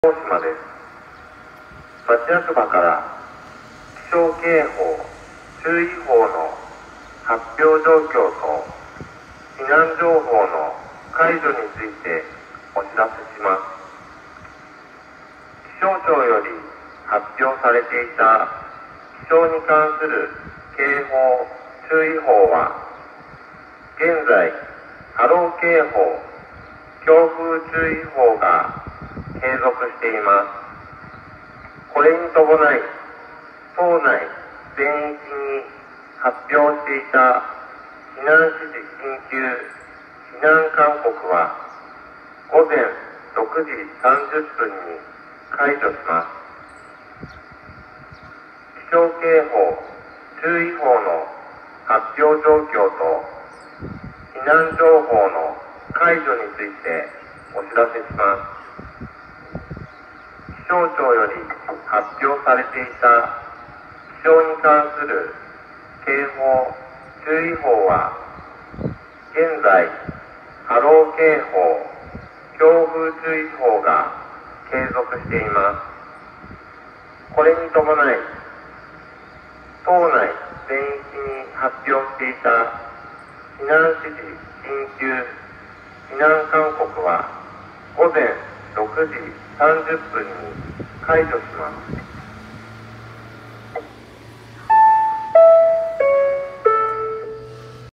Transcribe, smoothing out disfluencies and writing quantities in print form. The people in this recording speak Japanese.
大島です。町役場から気象警報、注意報の発表状況と避難情報の解除についてお知らせします。気象庁より発表されていた気象に関する警報、注意報は現在波浪警報、強風注意報が継続しています。これに伴い、島内全域に発表していた避難指示緊急避難勧告は午前6時30分に解除します。気象警報、注意報の発表状況と避難情報の解除についてお知らせします。気象庁より発表されていた気象に関する警報、注意報は現在波浪警報、強風注意報が継続しています。これに伴い、島内全域に発表していた避難指示緊急避難勧告は午前6時30分に解除します。